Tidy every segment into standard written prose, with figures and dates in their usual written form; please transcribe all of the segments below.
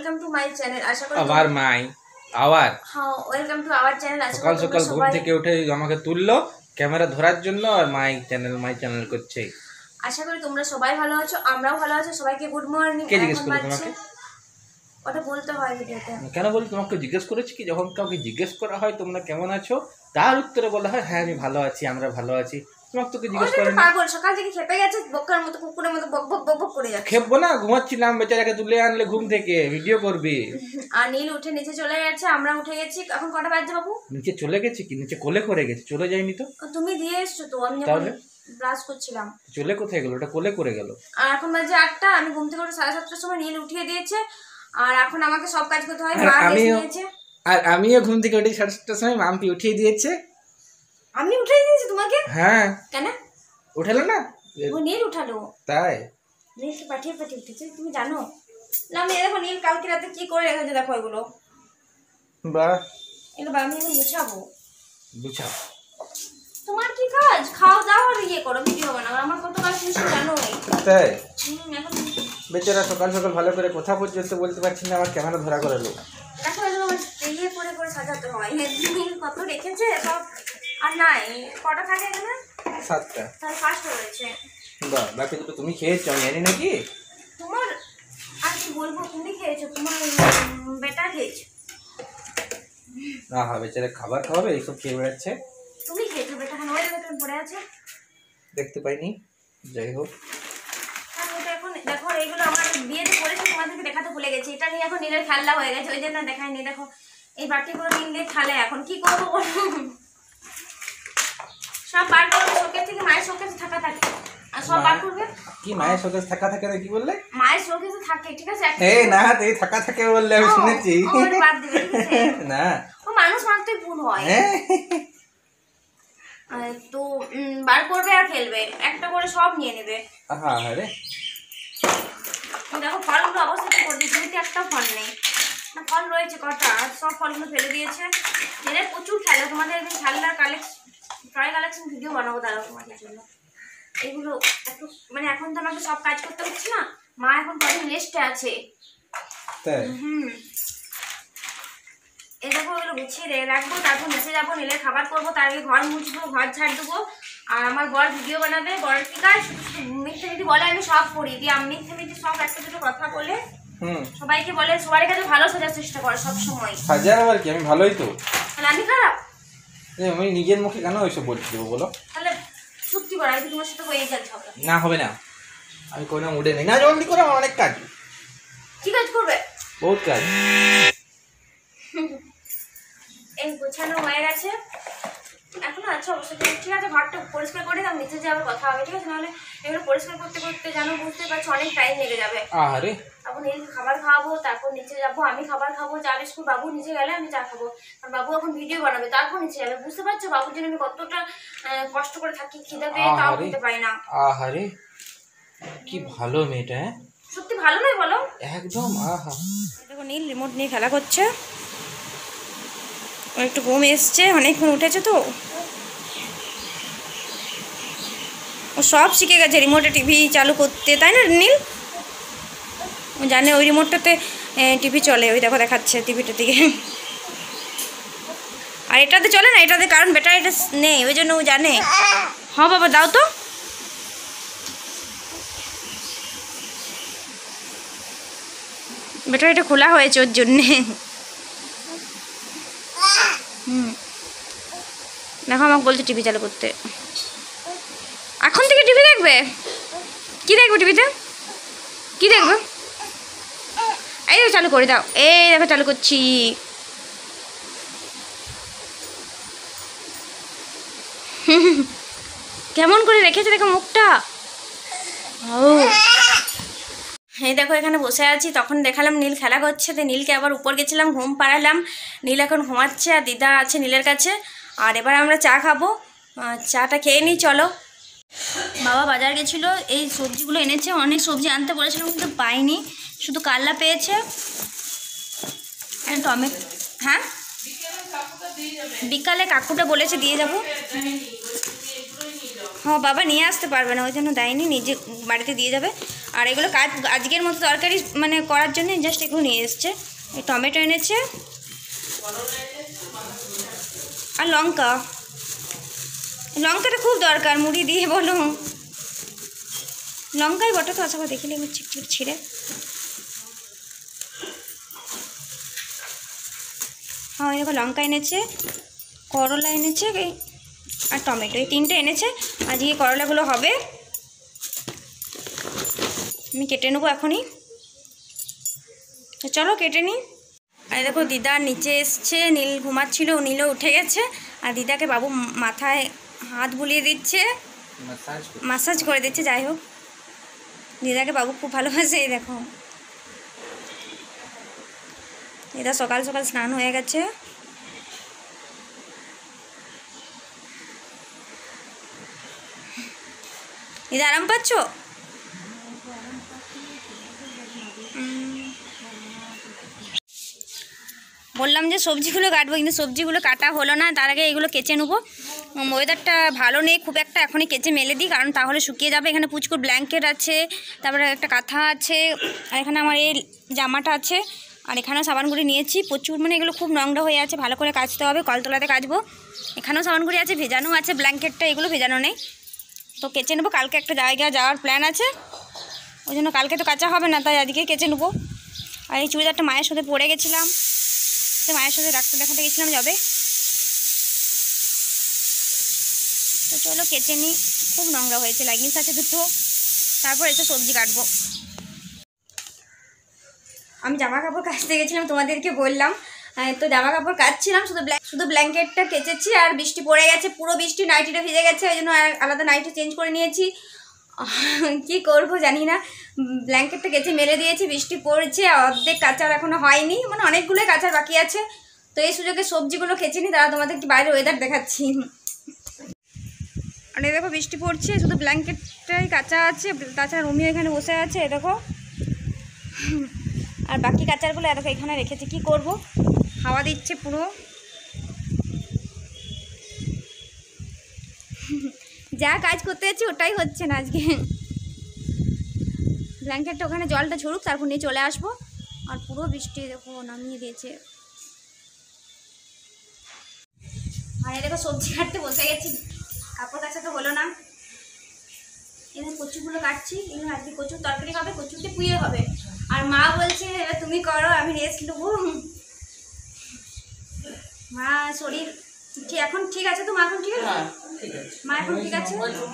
Welcome to my channel. আশা করি আবার মাই আওয়ার হ্যাঁ ওয়েলকাম টু আওয়ার চ্যানেল। আশা সকাল করি সকাল ঘুম সবাই থেকে উঠে আমাকে তুললো ক্যামেরা ধরার জন্য আর মাই চ্যানেল করছে। আশা করি তোমরা সবাই ভালো আছো, আমরাও ভালো আছি। সবাইকে গুড মর্নিং। কে জিজ্ঞেস করলো তোমাকে? ওটা বলতে হয় ভিডিওতে। কেন বল? তোমাকে জিজ্ঞেস করেছি কি? যখন কাউকে জিজ্ঞেস করা হয় তোমরা কেমন আছো, তার উত্তরে বলা হয় হ্যাঁ আমি ভালো আছি, আমরা ভালো আছি। তোমাকে তোকে জিজ্ঞেস করে না? পাগল সকাল থেকে খেপে গেছে, বক্কার মতো কুকুরের মতো বক বক বক বক করে যাচ্ছে। খেপবো না, ঘুমাচ্ছিলাম, বেচারাকে তুলে আনলে ঘুম থেকে ভিডিও করবি। আর নীল উঠে নিচে চলে গেছে, আমরা উঠে গেছি। এখন কটা বাজছে বাবু? নিচে চলে গেছি কি? নিচে কোলে করে গেছে, চলে যায়নি তো। তুমি দিয়ে এসছো তো, আমি যখন ব্রাশ করছিলাম। চলে কোথায় গেল? ওটা কোলে করে গেল। আর এখন বাজে 8টা। আমি ঘুম থেকে উঠে 7:30টার সময় নীল উঠিয়ে দিয়েছে। আর এখন আমাকে সব কাজ করতে হয়। মা দিয়েছে আর আমিও ঘুম থেকে উঠে 7:30টার সময় মাম্পি উঠিয়ে দিয়েছে। আমি উঠিয়ে দিয়েছি তোমাকে? হ্যাঁ। কেন উঠালো না? ও নীল উঠালো। তাই নীলকে পাঠিয়ে উঠেছে, তুমি জানো না? আমি দেখো নীল কালকে রাতে কি করে রেখেছে, দেখো এগুলো। বাহ, এগুলো আমি এখন গুছাবো। বুঝাও। তোমার কি কাজ? খাও দাও আর ইয়ে করো, ভিডিও বানাও। আমার কত কাজ নিশ্চয় জানো। তাই এখন বেচারা সকাল সকাল ভালো করে কথা পর্যন্ত বলতে পারছি না, আমার ক্যামেরা ধরা করালো। দেখো এগুলো ইয়ে করে করে সাজাতে হয়। নীল কত রেখেছে সব। আর নাই কটা থাকে এখানে? 7টা। তাহলে ফার্স্ট হয়েছে। বাহ, বাকি দুটো তুমি খেয়েছো, আমি জানি নাকি। তোমার আর কি বলবো, তুমি খেয়েছো, তোমার বেটা খেয়েছো। হ্যাঁ, বেচারা খাবার খাওয়াবে এইসব খেয়ে বেড়াচ্ছে। তুমি খেয়েছো বেটা, এখন ওই বেটা পড়ে আছে। দেখতে পাইনি, যাই হোক। এখন দেখো এইগুলো আমার বিয়েতে করেছি, তোমাদেরকে দেখাতে ভুলে গেছি। এটা নিয়ে এখন নীলের খেলনা হয়ে গেছে, ওই জন্য দেখাইনি। দেখো এই বাটিগুলো নীল দিয়ে খেলে। এখন কি করবো বলো? সব বার করবে শোকেস থেকে, মায়ের শোকেসে থাকা থাকে। আর সব বার করবে কি মায়ের শোকেস থাকা থাকে না? কি বললে? মায়ের শোকেসে থাকে, ঠিক আছে? এই না, এই থাকা থাকে বললে আমি শুনেছি। বাদ দিবে, ঠিক আছে? না, ও মানুষ মাত্রই ভুল হয়। তো বার করবে আর খেলবে, একটা করে সব নিয়ে নেবে। হ্যাঁ রে, দেখো ফলগুলো অবস্থা কি করে দিয়েছে, একটা ফল নেই। না ফল রয়েছে কটা, সব ফলগুলো ফেলে দিয়েছে। এদের প্রচুর খেলা, তোমাদের একদিন খেলনার কালেকশন ভিডিও বানাবো দাঁড়াও তোমাদের জন্য। এগুলো একটু মানে এখন তো আমাকে সব কাজ করতে হচ্ছে না, মা এখন কদিন রেস্টে আছে। এই দেখো এগুলো গুছিয়ে রাখবো, তারপর নিচে যাবো, নিলে খাবার করবো, তার আগে ঘর মুছবো, ঘর ঝাড় দেবো। আর আমার বর ভিডিও বানাবে। বরের কি কাজ? মিথ্যে মিথ্যে বলে, আমি সব করি দিয়ে। আমি মিথ্যে মিথ্যে সব একটা দুটো কথা বলে সবাইকে বলে, সবার কাছে ভালো সাজার চেষ্টা করে সব সময়। সাজার আবার কি? আমি ভালোই তো। তাহলে আমি খারাপ? আমি নিজের মুখে কেন ওইসব বলতে দেবো বলো? তাহলে সত্যি করে আমি তোমার সাথে হয়ে যাচ্ছে হবে না, হবে না। আমি কোনো মুডে নেই। না, জলদি করে, আমার অনেক কাজ। কি কাজ করবে? বহুত কাজ। এই গোছানো হয়ে গেছে, এখনো আছে অবশ্যই, ঠিক আছে? ঘরটা পরিষ্কার করে দাও, নিচে যে আবার কথা হবে, ঠিক আছে? নাহলে এগুলো পরিষ্কার করতে করতে জানো, বুঝতে পারছো অনেক টাইম লেগে যাবে। আরে তখন নীলকে খাবার খাওয়াবো, তারপর নিচে যাবো, আমি খাবার খাবো, চা বিস্কুট। বাবু নিচে গেলে আমি চা খাবো, কারণ বাবু এখন ভিডিও বানাবে, তারপর নিচে যাবে। বুঝতে পারছো বাবুর জন্য আমি কতটা কষ্ট করে থাকি, খিদে পেয়ে তাও খেতে পারি না। আহারে, কি ভালো মেয়েটা। হ্যাঁ সত্যি ভালো নয় বলো? একদম। আহা, দেখো নীল রিমোট নিয়ে খেলা করছে। ও একটু ঘুম এসছে, অনেকক্ষণ উঠেছে তো। ও সব শিখে গেছে রিমোটে টিভি চালু করতে, তাই না নীল? ও জানে ওই রিমোটটাতে টিভি চলে। ওই দেখো দেখাচ্ছে টিভিটার দিকে। আর এটাতে চলে না, এটাতে কারণ ব্যাটারিটা নেই, ওই জন্য ও জানে। হ্যাঁ বাবা দাও তো। ব্যাটারিটা খোলা হয়েছে ওর জন্যে। দেখো আমাকে বলছে টিভি চালু করতে। এখন থেকে টিভি দেখবে? কি দেখবে টিভিতে? কি দেখবে? এই চালু করে দাও। এই দেখো চালু করছি। কেমন করে রেখেছে দেখো মুখটা। ও এই দেখো এখানে বসে আছি, তখন দেখালাম নীল খেলা করছে, তো নীলকে আবার উপর গেছিলাম, ঘুম পাড়ালাম। নীল এখন ঘুমাচ্ছে, আর দিদা আছে নীলের কাছে। আর এবার আমরা চা খাবো, চাটা খেয়ে নিই চলো। বাবা বাজার গেছিলো, এই সবজিগুলো এনেছে। অনেক সবজি আনতে বলেছিলাম কিন্তু পাইনি, শুধু কাল্লা পেয়েছে, টমেটো। হ্যাঁ বিকালে কাকুটা বলেছে দিয়ে যাবো। হ্যাঁ বাবা নিয়ে আসতে পারবে না, ওই জন্য দেয়নি, নিজে বাড়িতে দিয়ে যাবে। আর এগুলো কাজ আজকের মতো তরকারি মানে করার জন্য জাস্ট এগুলো নিয়ে এসছে। এই টমেটো এনেছে আর লঙ্কা, লঙ্কাটা খুব দরকার মুড়ি দিয়ে বলো, লঙ্কাই বটে তো। আশা করে দেখিলে চিকচিক ছিঁড়ে। হ্যাঁ দেখো লঙ্কা এনেছে, করলা এনেছে আর টমেটো, এই তিনটে এনেছে। আজকে করলাগুলো হবে, আমি কেটে নেবো এখনই। তো চলো কেটে নিই। আর দেখো দিদা নিচে এসছে, নীল ঘুমাচ্ছিল, নীলও উঠে গেছে। আর দিদাকে বাবু মাথায় হাত বুলিয়ে দিচ্ছে, মাসাজ করে দিচ্ছে। যাই হোক দিদাকে বাবু খুব ভালোবাসে। এই দেখো দিদা সকাল সকাল স্নান হয়ে গেছে। দিদা আরাম পাচ্ছ? বললাম যে সবজিগুলো কাটবো, কিন্তু সবজিগুলো কাটা হলো না। তার আগে এগুলো কেচে নেবো। ওয়েদারটা ভালো নেই খুব একটা, এখনই কেচে মেলে দিই, কারণ তাহলে শুকিয়ে যাবে। এখানে পুচকুর ব্ল্যাঙ্কেট আছে, তারপরে একটা কাঁথা আছে, আর এখানে আমার এই জামাটা আছে, আর এখানেও সাবানগুড়ি নিয়েছি প্রচুর। মানে এগুলো খুব নোংরা হয়ে আছে, ভালো করে কাচতে হবে, কলতলাতে কাচবো। এখানেও সাবানগুড়ি আছে, ভেজানো আছে ব্ল্যাঙ্কেটটা, এগুলো ভেজানো নেই। তো কেচে নেবো। কালকে একটা জায়গায় যাওয়ার প্ল্যান আছে, ওই জন্য কালকে তো কাচা হবে না, তাই আজকেই কেচে নেবো। আর এই চুড়িদারটা মায়ের সাথে পরে গেছিলাম, তো মায়ের সাথে ডাক্তার দেখাতে গেছিলাম যাবে। তো চলো কেচে নিই, খুব নোংরা হয়েছে, লেগিংস আছে দুটো। তারপর এসে সবজি কাটবো। আমি জামা কাপড় কাচতে গেছিলাম, তোমাদেরকে বললাম। তো জামা কাপড় কাচছিলাম, শুধু ব্ল্যাঙ্কেটটা কেচেছি। আর বৃষ্টি পড়ে গেছে, পুরো বৃষ্টি, নাইটিটা ভিজে গেছে, ওই জন্য আলাদা নাইটি চেঞ্জ করে নিয়েছি। কি করব জানি না, ব্ল্যাঙ্কেটটা কেচে মেলে দিয়েছি, বৃষ্টি পড়ছে, অর্ধেক কাচার এখনো হয়নি, মানে অনেকগুলোই কাচার বাকি আছে। তো এই সুযোগে সবজিগুলো কেচে নিই, তারা তোমাদের কি বাইরে ওয়েদার দেখাচ্ছি। আর এই দেখো বৃষ্টি পড়ছে, শুধু ব্ল্যাঙ্কেটটাই কাঁচা আছে, তাছাড়া রুমিও এখানে বসে আছে, এ দেখো। আর বাকি কাচারগুলো দেখো এখানে রেখেছি, কি করব, হাওয়া দিচ্ছে পুরো। যা কাজ করতে যাচ্ছি ওটাই হচ্ছে না আজকে। ব্ল্যাঙ্কেটটা ওখানে জলটা ঝরুক, তারপর নিয়ে চলে আসবো। আর পুরো বৃষ্টি দেখো নামিয়ে দিয়েছে। আর দেখো সবজি কাটতে বসে গেছি, কাপড় কাচা তো হলো না। এখানে কচুগুলো কাটছি, এখানে আজকে কচুর তরকারি হবে, কচুতে পুয়ে হবে। আর মা বলছে এবার তুমি করো, আমি রেস্ট নেবো। মা শরীর এখন ঠিক আছে তো? মা এখন ঠিক আছে? মা এখন ঠিক আছে।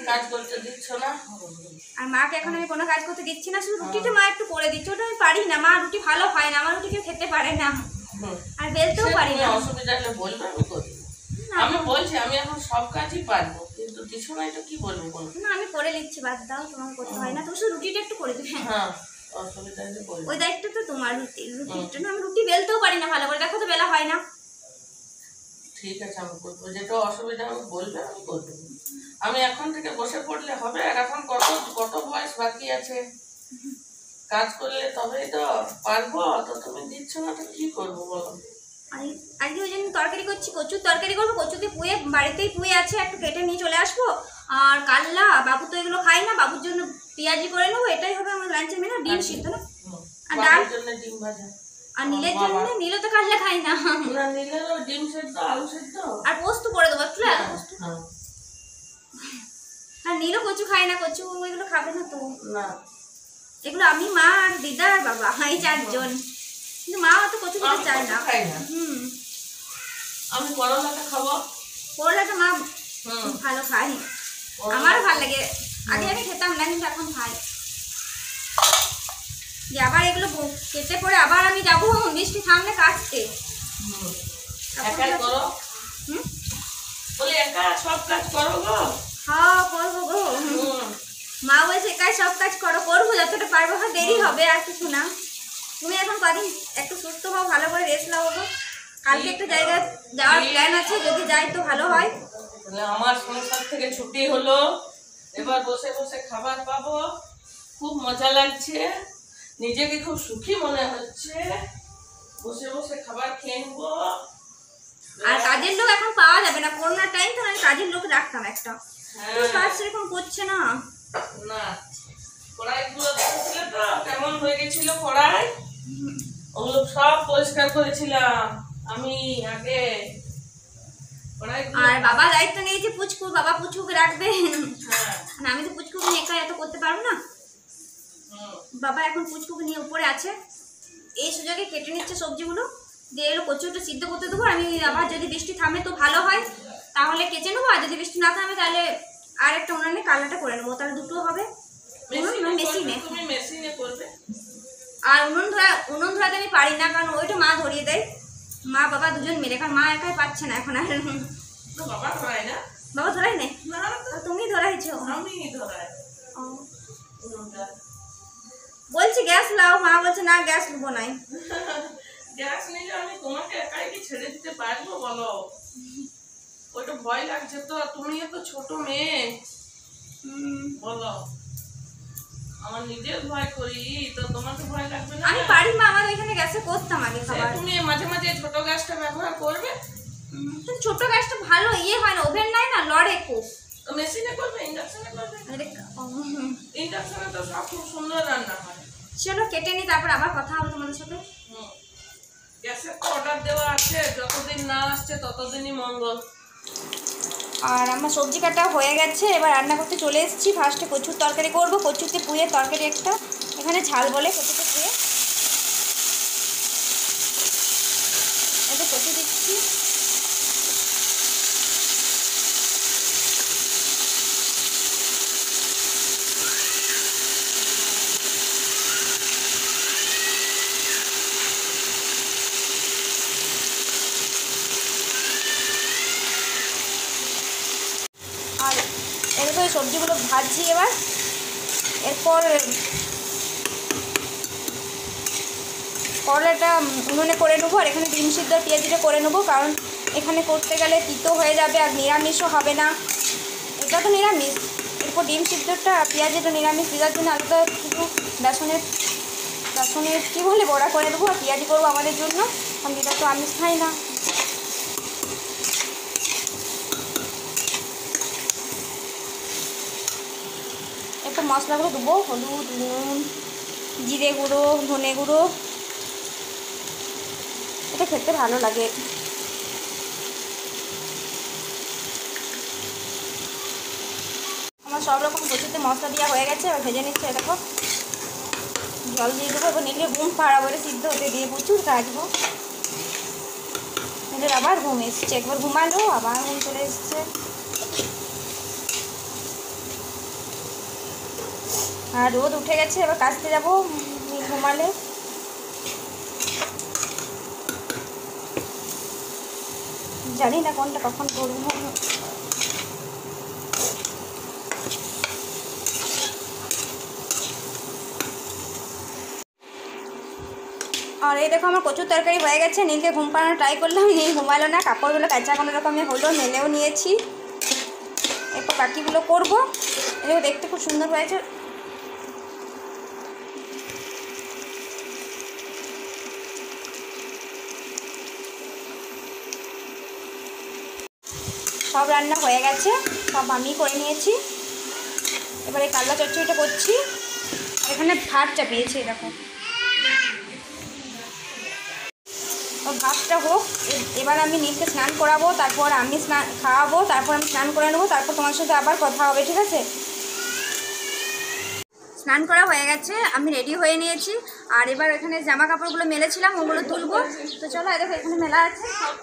আর মাকে এখন আমি কোনো কাজ করতে দিচ্ছি না, শুধু রুটিটা মা একটু করে দিচ্ছে, ওটা আমি পারি না। মা রুটি ভালো হয় না, আমার রুটি কেউ খেতে পারে না, আর বেলতেও পারি না। অসুবিধা হলে বলবে, আমি করি। আমি বলছি আমি এখন সব কাজই পারবো, কিন্তু কিছু না, এটা কি বলবো বলো? না আমি করে নিচ্ছি, বাদ দাও, তোমার করতে হয় না। তুমি শুধু রুটিটা একটু করে দেবে। হ্যাঁ অসুবিধা হলে বলবো। ওই দায়িত্ব তো তোমার। রুটিটা না, আমি রুটি বেলতেও পারি না ভালো করে, দেখো তো বেলা হয় না। ঠিক আছে আমি করবো, যেটা অসুবিধা আমি বলবে, আমি করবো। আমি এখন থেকে বসে পড়লে হবে? আর এখন কত কত বয়স বাকি আছে, কাজ করলে তবেই তো পারবো। তো তুমি দিচ্ছ না, তো কি করবো বলো? আজকে ওই জন্য তরকারি করছি, কচুর তরকারি করবো। কচুতে পুয়ে বাড়িতেই পুয়ে আছে, একটু কেটে নিয়ে চলে আসবো। আর কাল্লা, বাবু তো এগুলো খাই না, বাবুর জন্য পেঁয়াজি করে নেবো, এটাই হবে আমার লাঞ্চের মেনু। ডিম সিদ্ধ না, আর ডাল, ডিম ভাজা। আর নীলের জন্য, নীলও তো কাল্লা খাই না, নীলেরও ডিম সেদ্ধ, আলু সেদ্ধ, আর পোস্ত করে দেবো একটু। আর নীলও কচু খায় না, কচু এগুলো খাবে না তো। না এগুলো আমি, মা আর দিদা আর বাবা, এই চারজন। কিন্তু মা অত কচু খেতে চায় না। আমি করলাটা খাবো। করলাটা মা ভালো খাই, আমারও ভালো লাগে। আগে আগে খেতাম না, কিন্তু এখন খাই। যে আবার এগুলো কেটে পরে আবার আমি যাবো বৃষ্টি থামলে কাটতে। একাই করো? বলি একা সব কাজ করো গো? হ্যাঁ করবো গো, মা বলছে একাই সব কাজ করো, করবো যতটা পারবো। হ্যাঁ দেরি হবে, আর কিছু না। তুমি এখন কদিন একটু সুস্থ হও, ভালো করে রেস্ট নাও গো। কালকে একটা জায়গায় যাওয়ার প্ল্যান আছে, যদি যাই তো ভালো হয়। তাহলে আমার সংসার থেকে ছুটি হলো, এবার বসে বসে খাবার পাবো, খুব মজা লাগছে, নিজেকে খুব সুখী মনে হচ্ছে। বসে বসে খাবার খেয়ে নেবো। আর কাজের লোক এখন পাওয়া যাবে না, করোনার টাইম তো আমি কাজের লোক রাখতাম একটা, তো কাজ সেরকম করছে না। না কড়াইগুলো দেখেছিলে তো কেমন হয়ে গেছিল কড়াই, ওগুলো সব পরিষ্কার করেছিলাম আমি আগে। আর বাবা দায়িত্ব নিয়েছে পুচকু, বাবা পুচকুকে রাখবে। হ্যাঁ না আমি তো পুচকুকে নিয়ে একা এত করতে পারবো না। বাবা এখন পুচকুকে নিয়ে উপরে আছে, এই সুযোগে কেটে নিচ্ছে সবজিগুলো দিয়ে এলো। কচুটা সিদ্ধ করতে দেবো আমি, আবার যদি বৃষ্টি থামে তো ভালো হয়, তাহলে কেচে নেবো। আর যদি বৃষ্টি না থামে তাহলে আর একটা উনানে কালাটা করে নেবো, তাহলে দুটো হবে। মেশিনে করবে। আর উনুন ধরাতে আমি পারি না, কারণ ওইটা মা ধরিয়ে দেয়, মা বাবা দুজন মিলে, কারণ মা একাই পাচ্ছে না এখন। আর বাবা ধরাই না? বাবা ধরাই নেই, তুমি ধরাইছো। আমি ধরাই। বলছি গ্যাস লাও, মা বলছে না গ্যাস নেবো নাই। গ্যাস নিলে আমি তোমাকে একাই কি ছেড়ে দিতে পারবো বলো? ওইটা ভয় লাগছে তো, তুমিও তো ছোট মেয়ে বলো। আমার নিজের ভয় করি তো তোমাকে ভয় লাগবে না? আমি পারি মা, আমার এখানে গ্যাসে করতাম আগে খাবার। তুমি মাঝে মাঝে ছোট গ্যাসটা ব্যবহার করবে। ছোট গ্যাসটা ভালো ইয়ে হয় না, ওভেন নাই না, লড়ে খুব। তো মেশিনে করবে, ইন্ডাকশনে করবে? ইন্ডাকশনে তো সব খুব সুন্দর রান্না হয়। চলো কেটে নি, তারপর আবার কথা হবে তোমাদের সাথে। গ্যাসের তো অর্ডার দেওয়া আছে, যতদিন না আসছে ততদিনই মঙ্গল। আর আমার সবজি কাটা হয়ে গেছে, এবার রান্না করতে চলে এসেছি। ফার্স্টে কচুর তরকারি করব, কচুতে পুয়ে তরকারি একটা, এখানে ঝাল বলে কচুতে পুয়ে। এটা কচু দিচ্ছি, আর এরকম সবজিগুলো ভাজছি। এবার এরপর করলাটা উনুনে করে নেবো, আর এখানে ডিম সিদ্ধ পেঁয়াজিটা করে নেবো, কারণ এখানে করতে গেলে তিতো হয়ে যাবে আর নিরামিষও হবে না। এটা তো নিরামিষ, এরপর ডিম সিদ্ধটা পেঁয়াজিটা নিরামিষ দেওয়ার জন্য আলাদা কিছু বেসনের কী বলে বড়া করে দেবো, আর পেঁয়াজি করবো আমাদের জন্য, কারণ এটা তো আমিষ খাই না। একটু মশলাগুলো দেবো, হলুদ, নুন, জিরে গুঁড়ো, ধনে গুঁড়ো, এটা খেতে ভালো লাগে। আমার সব রকম কচুতে মশলা দেওয়া হয়ে গেছে, এবার ভেজে নিচ্ছে। দেখো জল দিয়ে দেবো, এবার নিলে ঘুম পাড়া বলে সিদ্ধ হতে দিয়ে প্রচুর কাটবো। এদের আবার ঘুম এসছে, একবার ঘুমালো আবার ঘুম চলে এসছে। আর রোদ উঠে গেছে, এবার কাচতে যাবো ঘুমালে। জানি না কোনটা কখন করবো। আর এই দেখো আমার কচুর তরকারি হয়ে গেছে, নীলকে ঘুম পাড়ানো ট্রাই করলাম, নীল ঘুমালো না। কাপড়গুলো কাঁচা কোনো রকমের হলো, মেলেও নিয়েছি। এরপর বাকিগুলো করবো, এগুলো দেখতে খুব সুন্দর হয়েছে। সব রান্না হয়ে গেছে, সব আমি করে নিয়েছি। এবারে কাল্লা চচ্চড়িটা করছি, আর এখানে ভাত চাপিয়েছি। এরকম ভাতটা হোক, এবার আমি নীলকে স্নান করাবো, তারপর আমি খাওয়াবো, তারপর আমি স্নান করে নেবো, তারপর তোমার সাথে আবার কথা হবে, ঠিক আছে? স্নান করা হয়ে গেছে, আমি রেডি হয়ে নিয়েছি। আর এবার এখানে জামা কাপড়গুলো মেলেছিলাম, ওগুলো তুলবো। তো চলো, দেখো এখানে মেলা আছে,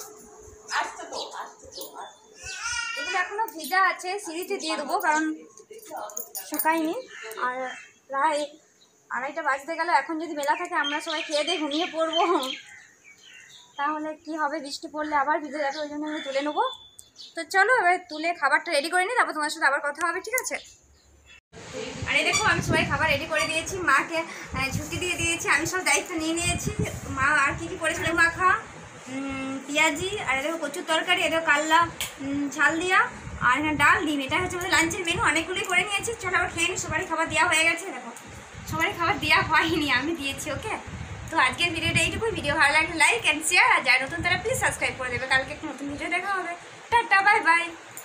এগুলো এখনো ভিজা আছে, সিঁড়িতে দিয়ে দেবো, কারণ শুকায়নি। আর প্রায় 2:30 বাজতে গেল, এখন যদি মেলা থাকে আমরা সবাই খেয়ে দিয়ে ঘুমিয়ে পড়বো, তাহলে কি হবে, বৃষ্টি পড়লে আবার ভিজে যাবে, ওই জন্য আমি তুলে নেবো। তো চলো এবার তুলে খাবারটা রেডি করে নিই, তারপর তোমার সাথে আবার কথা হবে, ঠিক আছে? আর এই দেখো আমি সবাই খাবার রেডি করে দিয়েছি, মাকে ছুটি দিয়ে দিয়েছি, আমি সব দায়িত্ব নিয়ে নিয়েছি। মা আর কী কী করেছিল, মাখা, পেঁয়াজি, আর এদেরও কচুর তরকারি, এদেরও কাল্লা ঝাল দিয়া, আর এখানে ডাল, ডিম, এটা হচ্ছে আমাদের লাঞ্চের মেনু। অনেকগুলোই করে নিয়েছি, চলো আবার খেয়ে নিই। সবারই খাবার দেওয়া হয়ে গেছে, দেখো সবারই খাবার দেওয়া হয়নি, আমি দিয়েছি। ওকে, তো আজকের ভিডিওটা এইটুকুই। ভিডিও ভালো লাগলে লাইক অ্যান্ড শেয়ার, আর যারা নতুন তারা প্লিজ সাবস্ক্রাইব করে দেবে। কালকে একটা নতুন ভিডিও দেখা হবে। টাটা, বাই বাই।